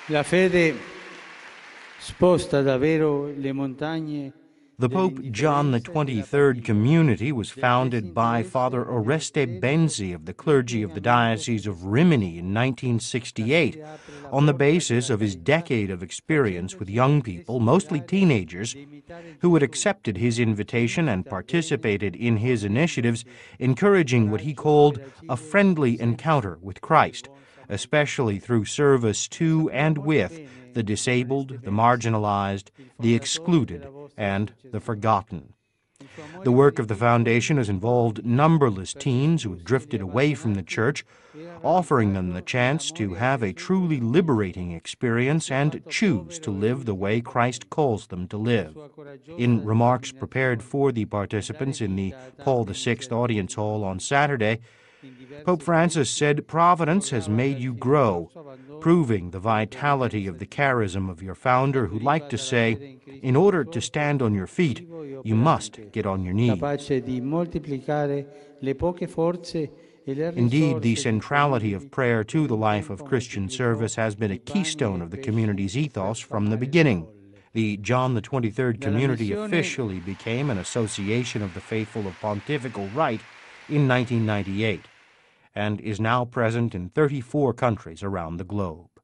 La fede sposta davvero le montagne. The Pope John XXIII Community was founded by Father Oreste Benzi of the clergy of the Diocese of Rimini in 1968 on the basis of his decade of experience with young people, mostly teenagers, who had accepted his invitation and participated in his initiatives, encouraging what he called a friendly encounter with Christ, especially through service to and with the disabled, the marginalized, the excluded, and the forgotten. The work of the foundation has involved numberless teens who had drifted away from the church, offering them the chance to have a truly liberating experience and choose to live the way Christ calls them to live. In remarks prepared for the participants in the Paul VI Audience Hall on Saturday, Pope Francis said Providence has made you grow, proving the vitality of the charism of your founder, who liked to say, in order to stand on your feet, you must get on your knees. Indeed, the centrality of prayer to the life of Christian service has been a keystone of the community's ethos from the beginning. The John XXIII Community officially became an association of the faithful of pontifical right in 1998 and is now present in 34 countries around the globe.